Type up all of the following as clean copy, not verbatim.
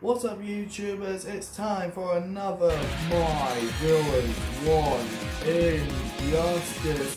What's up, YouTubers? It's time for another My Villains 1 Injustice.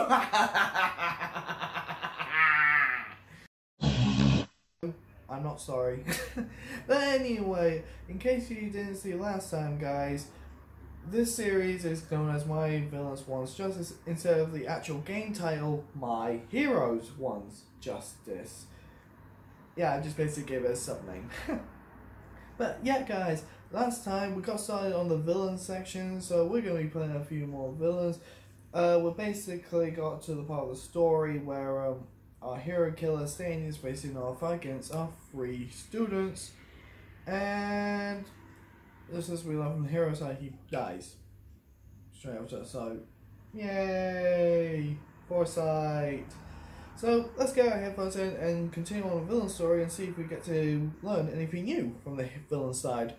I'm not sorry. But anyway, in case you didn't see last time, guys, this series is known as My Villains 1's Justice instead of the actual game title, My Heroes 1's Justice. Yeah, I just basically gave it a sub-name. But yeah, guys, last time we got started on the villain section, so we're going to be playing a few more villains. We basically got to the part of the story where our hero killer Stain is facing off against our 3 students, and just as we learn from the hero side, he dies straight after. So, yay, foresight. So let's get our headphones in and continue on the villain story and see if we get to learn anything new from the villain side.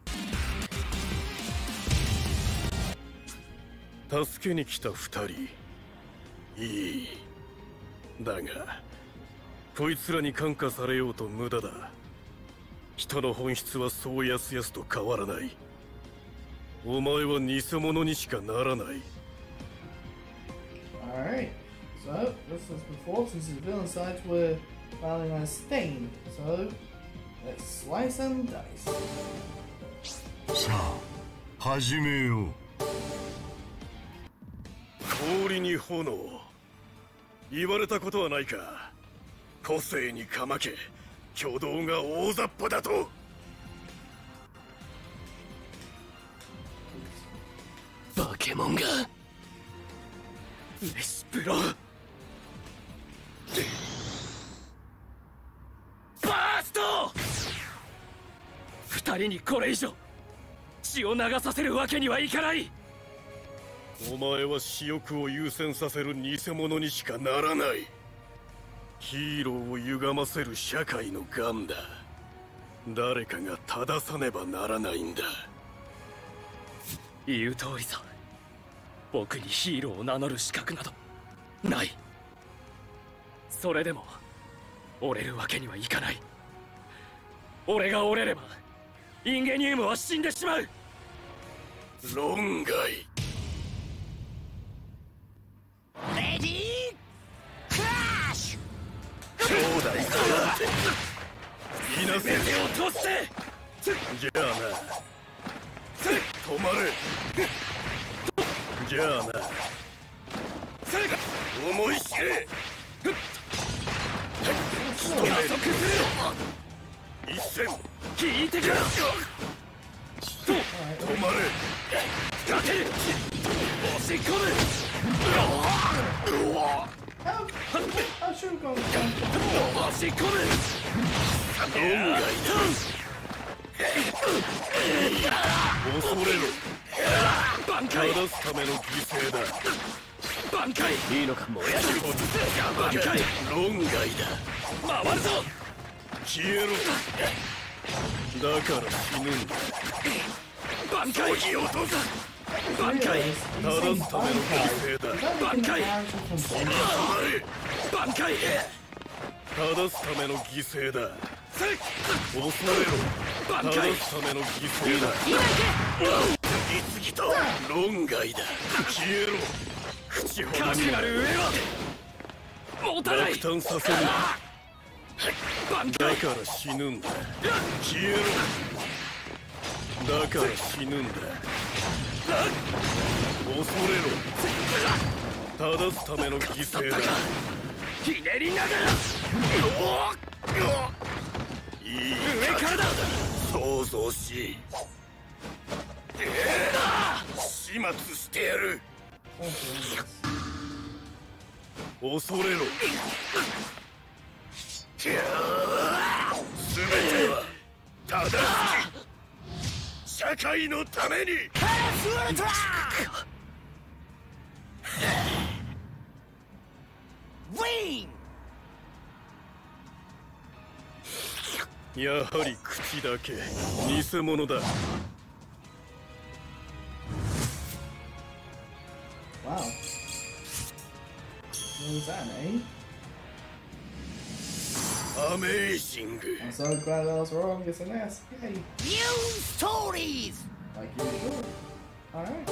助けに来た2人いいだがこいつらに感化されようと無駄だ人の本質はそうやすやすと変わらないお前は偽物にしかならない Alright, so just as before, since the villain sides were filing as Stain, so let's slice and dice. さあ始めよう氷に炎言われたことはないか個性にかまけ挙動が大雑把だとバケモンがレシプロバースト2人にこれ以上血を流させるわけにはいかないお前は私欲を優先させる偽物にしかならないヒーローを歪ませる社会の癌だ誰かが正さねばならないんだ言う通りさ僕にヒーローを名乗る資格などないそれでも折れるわけにはいかない俺が折れればインゲニウムは死んでしまう論外レディークラッシュ兄弟だっていなせ手を通してじゃあな止まれじゃあな思い知れ加速す一戦る聞いてから止まれ立てる押し込む I should have gone. 押し込む論外だ恐れろ挽回正すための犠牲だ挽回いいのか燃やし挽回論外だ回るぞ消えろだから死ぬんだ挽回落とす挽回正すための犠牲だ挽回止まれ挽回正すための犠牲だ恐れろ挽回正すための犠牲だ次々と論外だ消えろ口ほど価値にある上は持たない落胆させる挽回だから死ぬんだ消えろだから死ぬんだ恐れろ正すための犠牲だひねりながらいい上からだ想像し始末してやる恐れろ全ては正しき社会のためにやはり口だけ偽物だ Wow. What was that, eh? Amazing. I'm so glad I was wrong. It's an S. Yay. New stories! Like usual. Alright.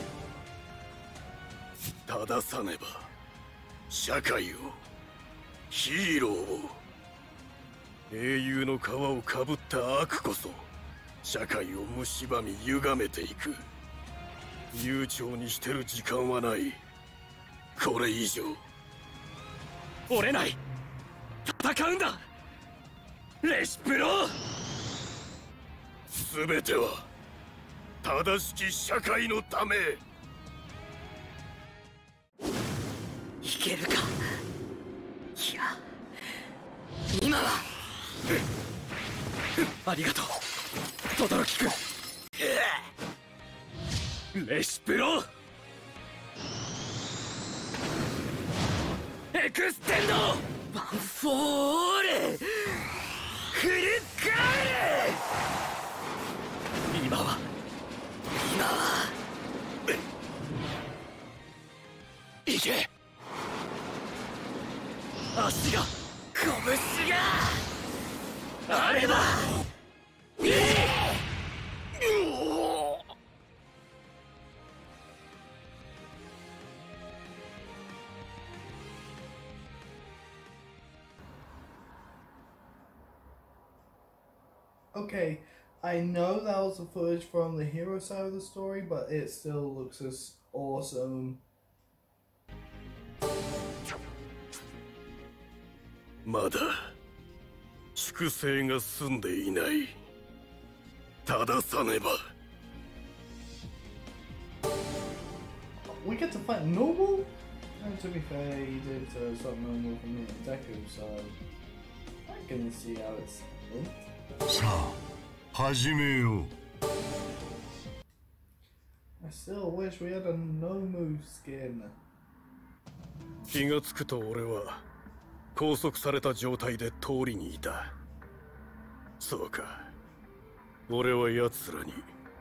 正さねば社会をヒーローを英雄の皮をかぶった悪こそ社会を蝕み歪めていく。悠長にしてる時間はない。これ以上折れない。戦うんだレシプロ。 全ては正しき社会のため。 いけるか。いや今は。 ありがとう轟君。レシプロエクステンドワンフォーレフルカーレ。今は行け。足が拳があれば。 Okay, I know that was the footage from the hero side of the story, but it still looks as awesome. まだ粛清が済んでいない。正さねば。 We get to fight Noble? And to be fair, he did something normal for me and Deku, so I can see how it's linked. さあ始めよう。 I still wish we had a Nomu skin. 気がつくと俺は拘束された状態で通りにいた。そうか、俺は奴らに。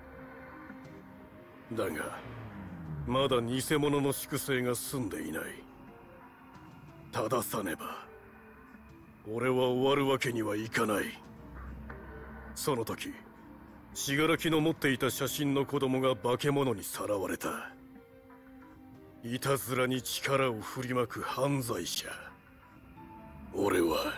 だがまだ偽物の粛清が済んでいない。正さねば俺は終わるわけにはいかない。その時死柄木の持っていた写真の子供が化け物にさらわれた。いたずらに力を振りまく犯罪者。俺は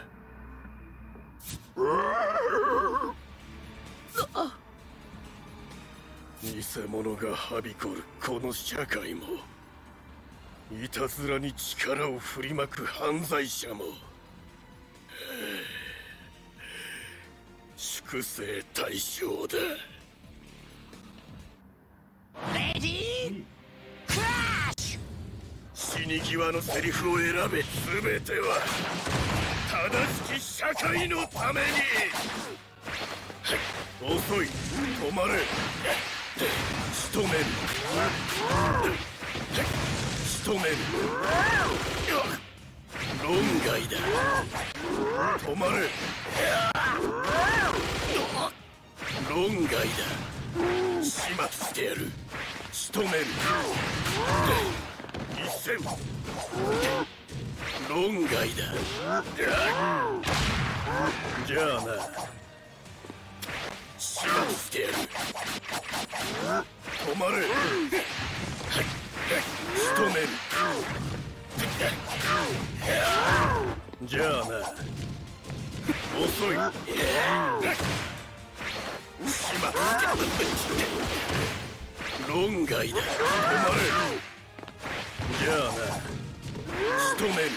偽物がはびこるこの社会も、いたずらに力を振りまく犯罪者も、粛清対象だ。 レディークラッシュ。 死に際のセリフを選べ。全ては正しき社会のために。遅い、止まれ。仕留める。仕留める。論外だ。止まれ。論外だ。始末してやる。仕留める。一戦。論外だ。じゃあな、始末してやる。止まれ。仕留める。じゃあな、遅い。始末。論外だ。止まれ。じゃあな、仕留める。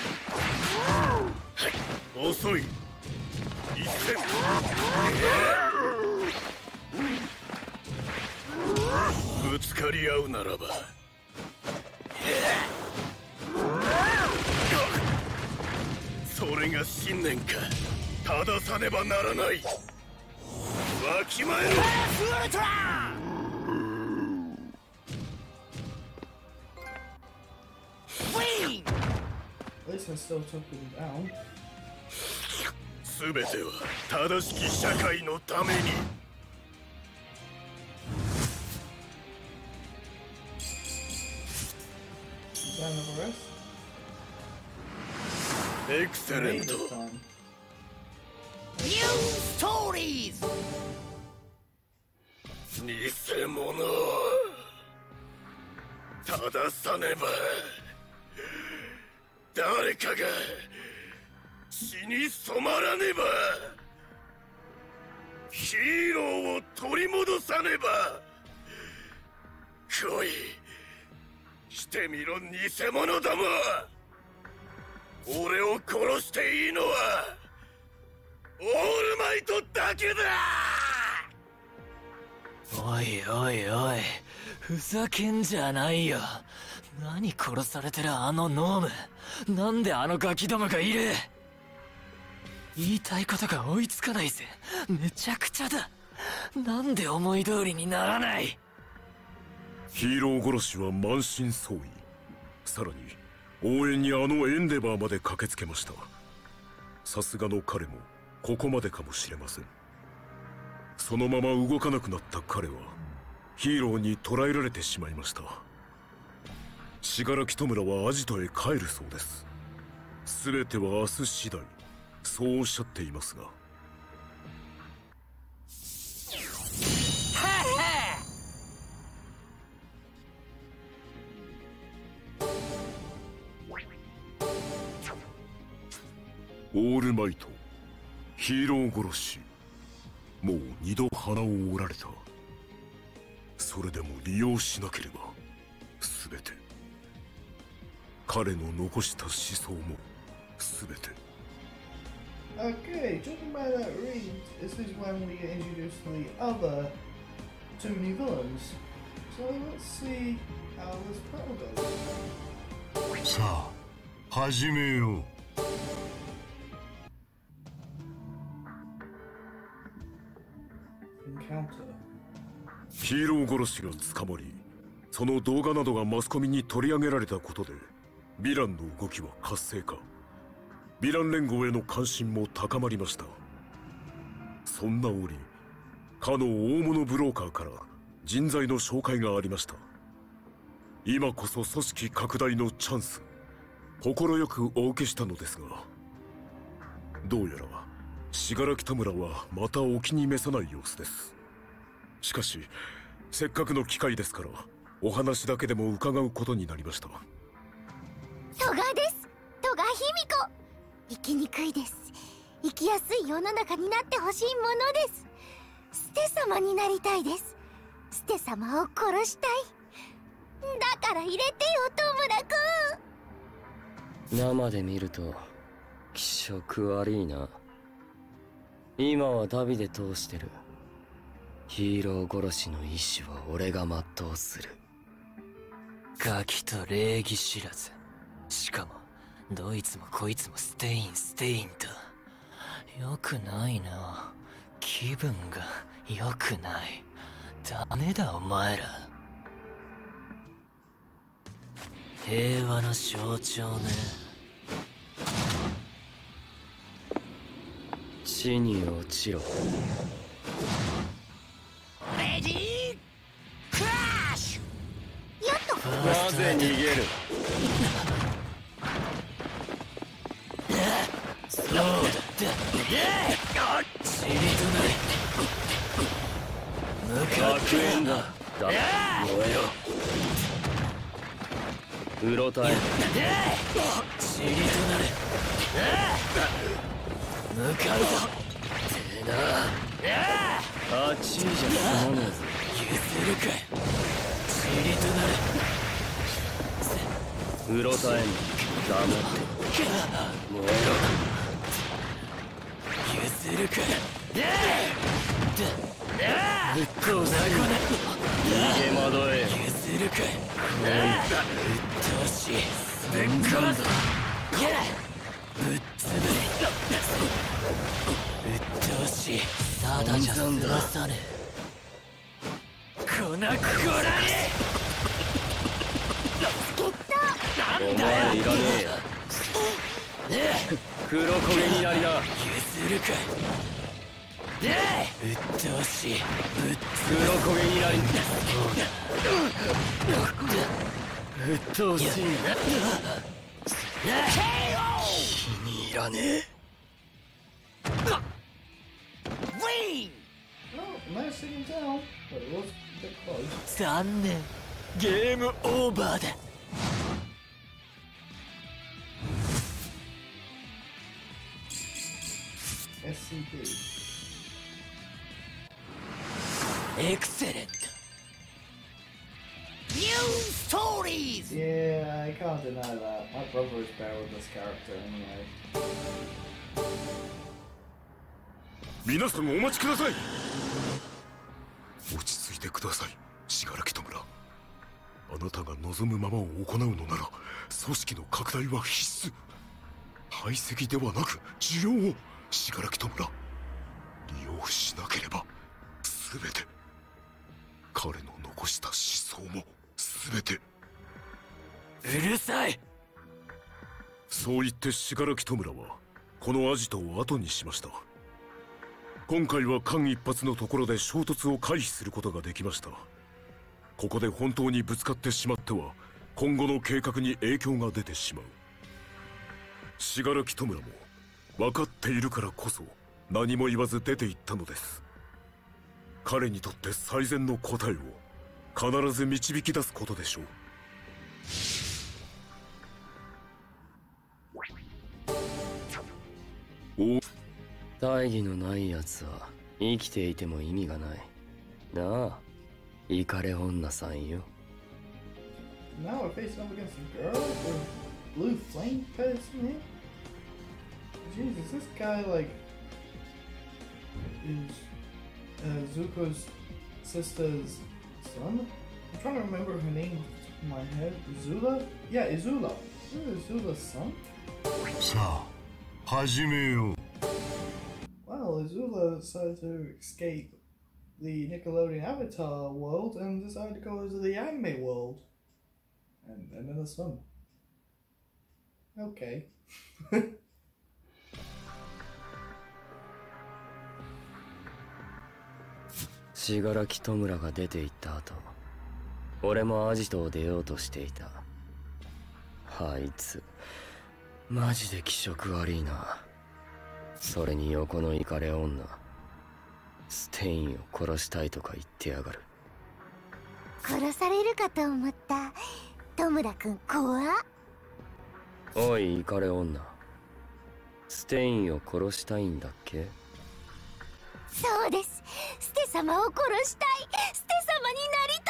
遅い。一戦。ぶつかり合うならば。それが信念か。正さねばならない。わきまえろ。 ウルトラ At least I still took him down. すべては正しき社会のために。 Is that another rest? エクセレン Maybe ト。 this time. New stories! 偽物正さねば誰かが血に染まらねばヒーローを取り戻さねば来いしてみろ偽物ども俺を殺していいのはオールマイトだけだおいおいおい、ふざけんじゃないよ。何殺されてるあのノーム、なんであのガキどもがいる。言いたいことが追いつかないぜ。めちゃくちゃだ。なんで思い通りにならない。 ヒーロー殺しは満身創痍。さらに応援にあのエンデバーまで駆けつけました。さすがの彼もここまでかもしれません。そのまま動かなくなった彼はヒーローに捕らえられてしまいました。信楽戸村はアジトへ帰るそうです。全ては明日次第、そうおっしゃっていますが。オールマイト、ヒーロー殺し、もう二度鼻を折られた。それでも利用しなければ全て、彼の残した思想も全て。 Okay, talking about that read, this is when we get introduced to the other two new villains. So let's see how this battle goes. さあ始めよう。 ヒーロー殺しが捕まり、その動画などがマスコミに取り上げられたことでヴィランの動きは活性化、ヴィラン連合への関心も高まりました。そんな折、かの大物ブローカーから人材の紹介がありました。今こそ組織拡大のチャンス、快くお受けしたのですが、どうやら信楽田村はまたお気に召さない様子です。しかしせっかくの機会ですからお話だけでも伺うことになりました。 戸賀です。戸賀卑弥呼。生きにくいです。生きやすい世の中になってほしいものです。ステ様になりたいです。ステ様を殺したい。だから入れてよ、戸村君。 生で見ると気色悪いな。今はダビで通してる。ヒーロー殺しの意志は俺が全うする。ガキと礼儀知らず。しかもどいつもこいつもステインと。よくないな。気分がよくない。ダメだお前ら。平和の象徴ね。地に落ちろ。 レディークラッシュ。 やっと。 なぜ逃げる。そうだ。ちりとなり。向かってんだ。燃えろ。うろたえ。ちりとなれ。向かうぞ。てな。8位じゃ済まねえぞ。譲るか。ちりとなれ。うろたえん。黙って燃えろ。譲るか。ぶっこざこね。逃げ惑え。譲るか。うっとうしい。ぶっ殺す。ぶっつぶれ。うっとうしい。ただじゃ済まさねえ。こなくこらに。お前いらねえや。黒焦げになりな。譲るか。うっとうしい。黒焦げになり。うっとうしい。気に入らねえ。 Nice taken down, but it was a bit close. 残念。ゲームオーバーだ。 SCP. エクセレント。New stories! Yeah, I can't deny that. My brother is better with this character anyway. 皆さんお待ちください。落ち着いてください、信楽弔。あなたが望むままを行うのなら組織の拡大は必須。排斥ではなく需要を信楽弔。利用しなければ全て、彼の残した思想も全て。 うるさい。 そう言って信楽弔はこのアジトを後にしました。今回は間一髪のところで衝突を回避することができました。ここで本当にぶつかってしまっては今後の計画に影響が出てしまう。信楽弔も分かっているからこそ何も言わず出て行ったのです。彼にとって最善の答えを必ず導き出すことでしょう。 大義のない奴は生きていても意味がない。なあ、イカレ女さんよ。 Now we're facing up against a girl with blue flame person here? Jesus, this guy like is Zuko's sister's son? I'm trying to remember her name in my head. Izula? Yeah, Izula. Izula's son? さあ始めよう。 Well, Izula decided to escape the Nickelodeon Avatar world and decided to go to the anime world. And then a son. Okay. 信楽弔が出て行った後、俺もアジトを出ようとしていた。あいつマジで気色悪いな。それに横のイカレ女、ステインを殺したいとか言ってやがる。 殺されるかと思った。トムラ君怖っ。 おいイカレ女、ステインを殺したいんだっけ？ そうです。ステ様を殺したい。ステ様になり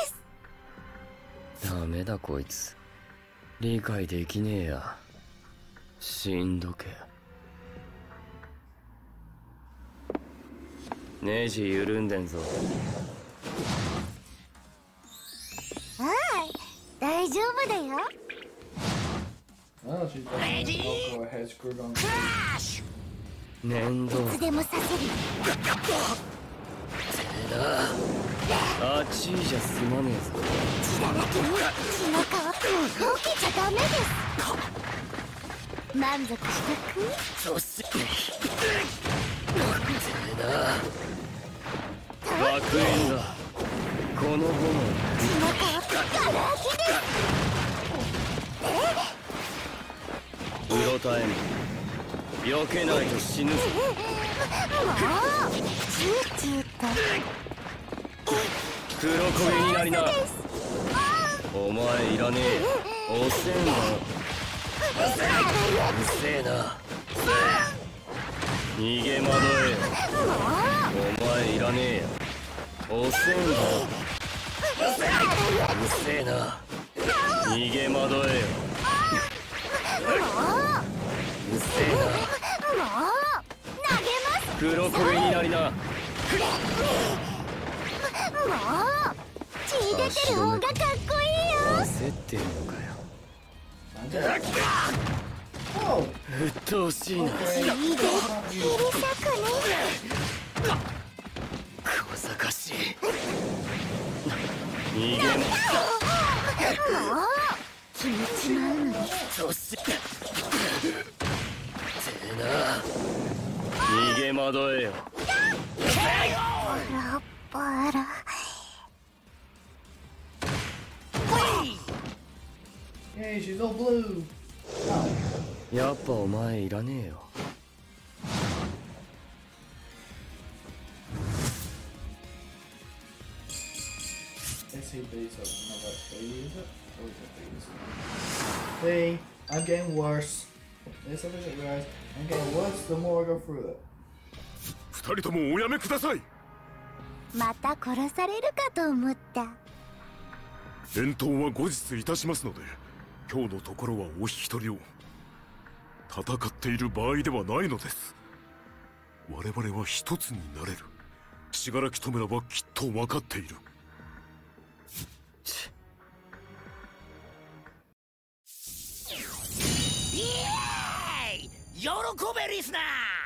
たいです。 ダメだこいつ、理解できねえや。死んどけ。ネジ緩んでんぞ。 はい、大丈夫だよ。 Oh, she's definitely got her head screwed on. 面倒いつでもさせる。 あっちいじゃ済まねえぞ。 血だらけに血の顔溶けちゃダメです。満足したく？ そして爆炎だ。この炎血の顔ガラ空きです。 うろたえん、避けないと死ぬぞ。 もうチューチューと黒焦げになりな。お前いらねえ。遅えんだよ。うるせえな。逃げ惑え。お前いらねえよ。遅えんだよ。うるせえな。逃げ惑えよ。うるせえな。 投げます。 黒焦げになりな。 もう血出てる方がかっこいいよ。 焦ってんのかよ。 Oh! うっとうしいな。 Okay. 血で切り裂くね。 小賢しい。逃げもう決めちまうのに。 そしててえな。逃げ惑えよ。 バラバラ。 Hey, she's all blue. Oh. やっぱお前いらねえよ。 tidbits of another B, is it? Or is it B? I'm getting worse. This episode, guys, I'm getting worse the more I go through it. 二人ともおやめください。 また殺されるかと思った。 返答は後日いたしますので、今日のところはお引き取りを。戦っている場合ではないのです。我々は一つになれる。死柄木弔はきっと分かっている。 イエーイ！喜べリスナー！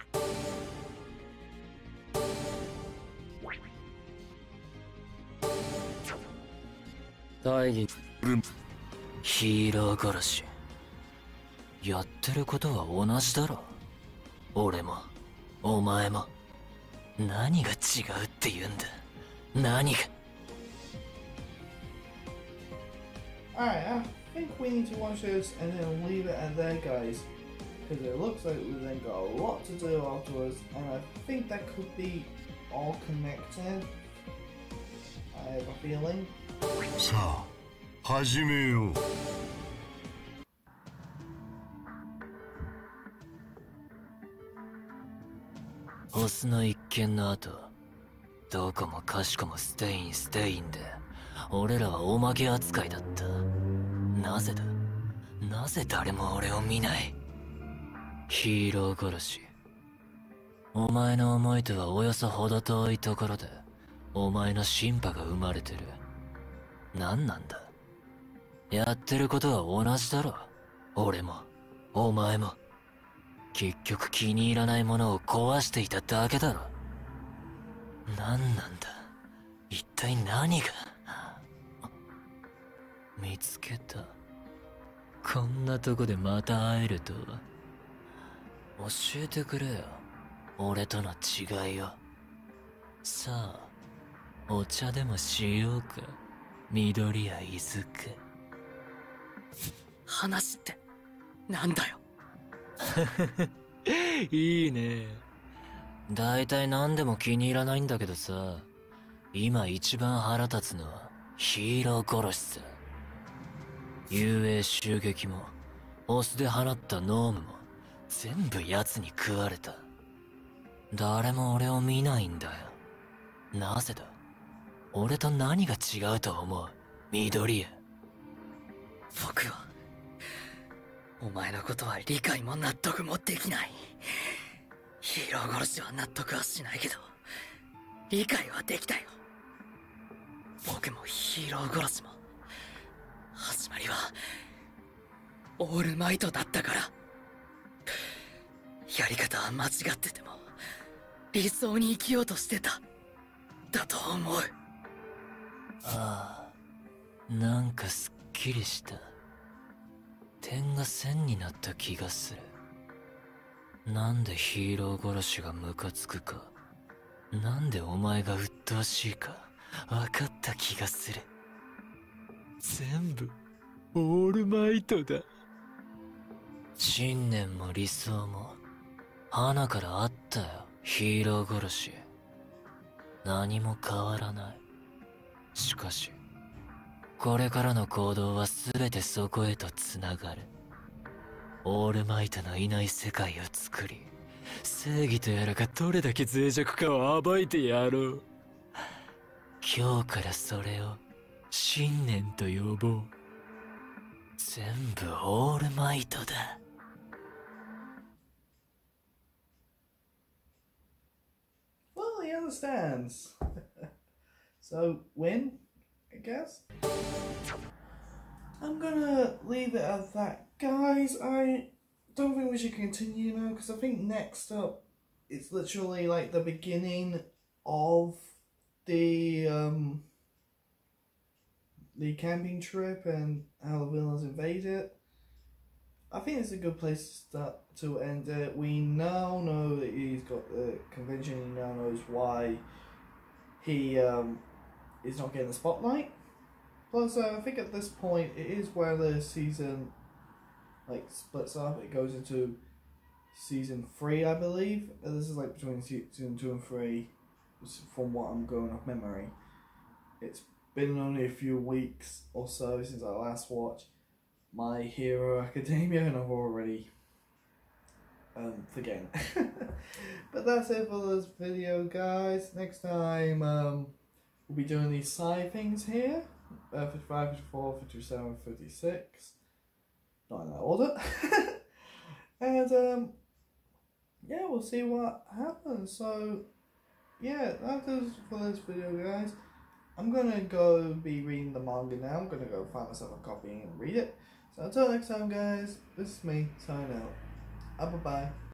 大義ヒーロー殺しやってることは同じだろ。俺もお前も。何が違うって言うんだ。何が。 Alright, I think we need to watch this and then leave it at that, guys. Because it looks like we then got a lot to do afterwards, and I think that could be all connected. I have a feeling. さあ始めよう。 オスの一件の後、どこもかしこもステインで、俺らはおまけ扱いだった。なぜだ？なぜ誰も俺を見ない？ヒーロー殺し。お前の思いとはおよそ程遠いところで、お前のシンパが生まれてる。何なんだ？やってることは同じだろ。俺も、お前も。結局気に入らないものを壊していただけだろ。何なんだ？一体何が？見つけた。こんなとこでまた会えるとは。教えてくれよ。俺との違いを。さあ、お茶でもしようか。緑谷伊豆か。話ってなんだよ。いいね。だいたい何でも気に入らないんだけどさ、今一番腹立つのはヒーロー殺しさ。雄英襲撃もオスで放ったノームも全部奴に食われた。誰も俺を見ないんだよ。なぜだ？俺と何が違うと思う？緑谷。僕はお前のことは理解も納得もできない。ヒーロー殺しは納得はしないけど理解はできたよ。僕もヒーロー殺しも始まりはオールマイトだったから。やり方は間違ってても理想に生きようとしてただと思う。ああ、なんかすっきりした。点が線になった気がする。なんでヒーロー殺しがムカつくか、なんでお前が鬱陶しいか分かった気がする。全部オールマイトだ。信念も理想も花からあったよ。ヒーロー殺し何も変わらない。しかしこれからの行動は全てそこへとつながる。オールマイトのいない世界を作り、正義とやらがどれだけ脆弱かを暴いてやろう。今日からそれを信念と呼ぼう。全部オールマイトだ。 Well, he understands. So, win, I guess? I'm gonna leave it at that. Guys, I don't think we should continue now, because I think next up, it's literally like the beginning of the camping trip and how the villains invade it. I think it's a good place to start to end it. We now know that he's got the convention. He now knows why he is not getting the spotlight. Plus, I think at this point it is where the season like splits up. It goes into season 3, I believe. This is like between season 2 and 3, from what I'm going off memory. It's been only a few weeks or so since I last watched My Hero Academia, and I've already forgotten. But that's it for this video, guys. Next time we'll be doing these side things here, 55, 54, 57, 56, not in that order. And yeah, we'll see what happens. So yeah, that is for this video, guys. I'm gonna go be reading the manga now. I'm gonna go find myself a copy and read it. So until next time, guys, this is me signing out. Bye bye.